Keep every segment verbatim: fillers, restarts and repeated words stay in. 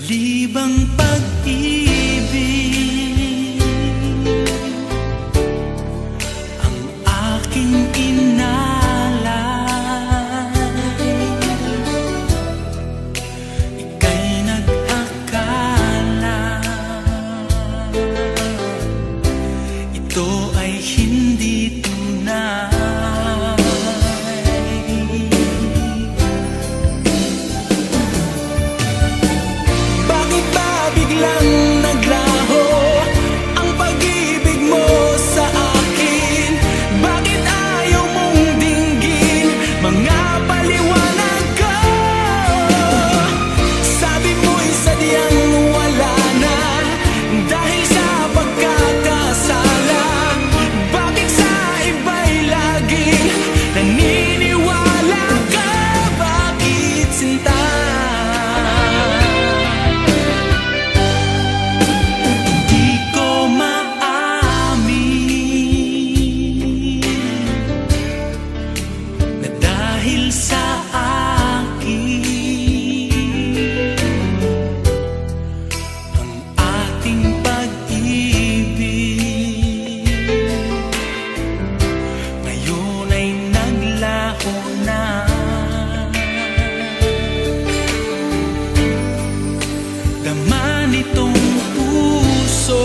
Malibang pag-ibig ang aking inalay, ika'y nag-akala ito ay hindi tunay. Biglang naglaho ang pag-ibig mo sa akin. Bakit ayaw mong dinggin mga paliwanag ko? Sabi mo'y sadyang wala na dahil sa pagkakasala. Bakit sa iba'y laging naniniwala ka? Bakit sinta? Dahil sa akin ang ating pag-ibig ngayon ay naglaho na. Dama nitong puso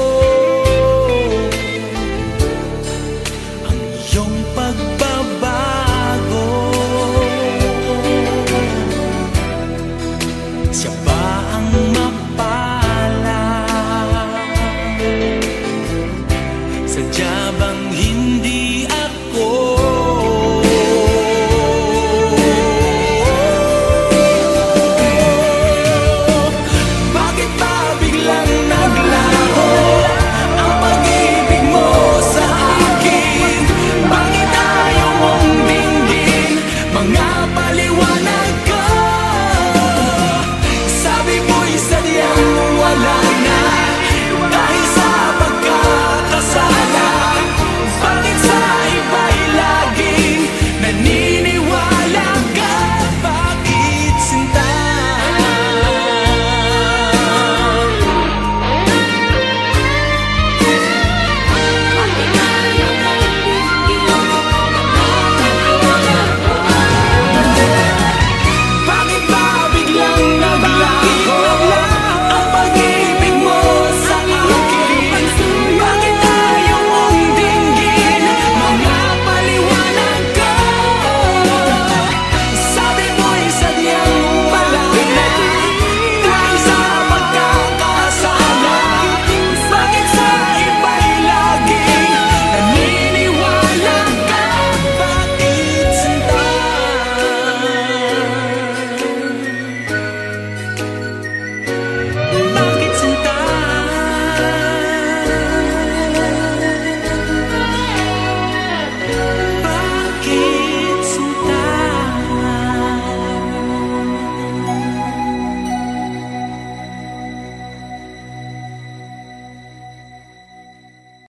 ang iyong pagbabago. Siya ba ang mapala? Sadya bang hindi ako? Bakit ba biglang naglaho ang pag-ibig mo sa akin? Bakit ayaw mong dinggin mga